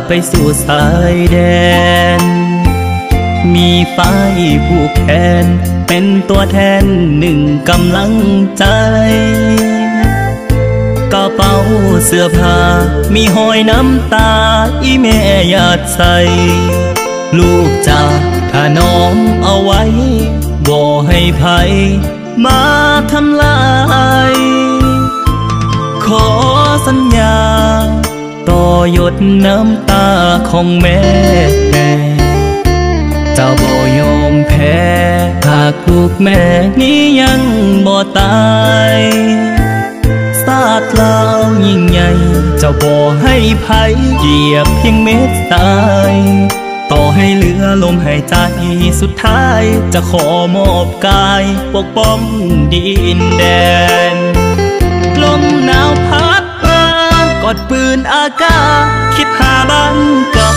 ไปสู่สายแดนมีฝ่ายผู้แขนเป็นตัวแทนหนึ่งกำลังใจกระเป๋าเสื้อผ้ามีหอยน้ำตาอีแม่หยาดใส่ลูกจากถนอมเอาไว้บ่ให้ภัยมาทำลายขอสัญญาต่อหยดน้ำตาของแม่เจ้าบ่ยอมแพ้หากลูกแม่นี้ยังบ่ตายศาสตร์ลาวยิ่งใหญ่เจ้าบ่ให้ภัยเหยียบเพียงเม็ดทรายต่อให้เหลือลมหายใจสุดท้ายจะขอมอบกายปกป้องดินแดนลมหนาวพัดมากอดปืนอากาศคิดหาบ้านเก่า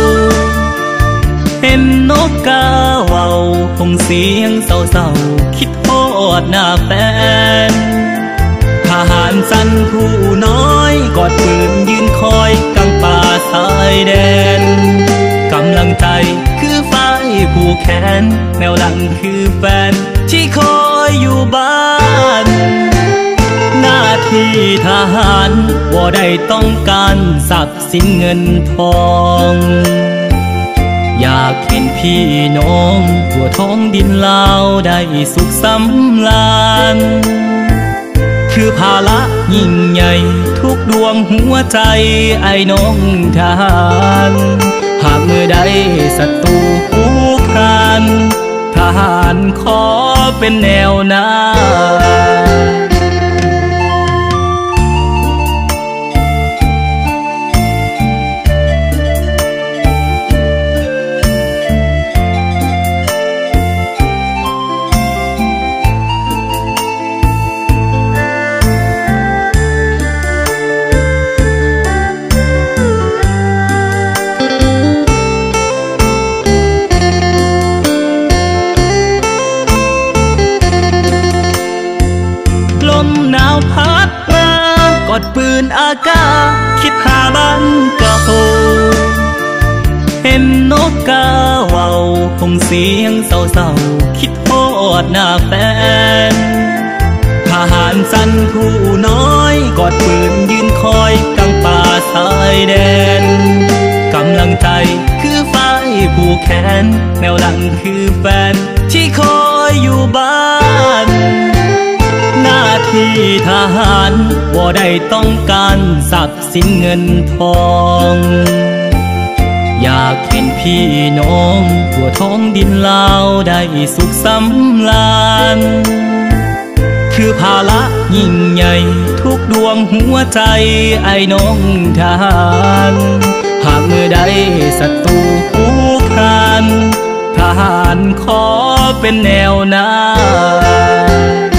เห็นนกกาเว้าคงเสียงเศร้าๆคิดทอดหน้าแฟนทหารสั้นผู้น้อยกอดปืนยืนคอยกลางป่าสายแดนกำลังใจคือฝ่ายผู้แขนแนวหลังคือแฟนที่คอยอยู่บ้านหน้าที่ทหารว่าได้ต้องการทรัพย์สินเงินทองอยากเห็นพี่น้องทั่วท้องดินลาวได้สุขสำราญคือภาระยิ่งใหญ่ทุกดวงหัวใจไอ้น้องทหารหากเมื่อใดศัตรูคู่ครานทหารขอเป็นแนวหน้าพัดมากอดปืนอากาศคิดหาบ้านเก่าเห็นนกกาเว้าคงเสียงเศร้าๆคิดทอดหน้าแฟนทหารสั้นผู้น้อยกอดปืนยืนคอยกลางป่าสายแดนกำลังใจคือฝ่ายผู้แขนแนวหลังคือแฟนที่คอยอยู่บ้านหน้าที่ทหารว่าได้ต้องการทรัพย์สินเงินทองอยากเห็นพี่น้องทั่วท้องดินลาวได้สุขสำราญคือภาระยิ่งใหญ่ทุกดวงหัวใจไอ้น้องทหารหากเมื่อใดศัตรูคู่ครานทหารขอเป็นแนวหน้า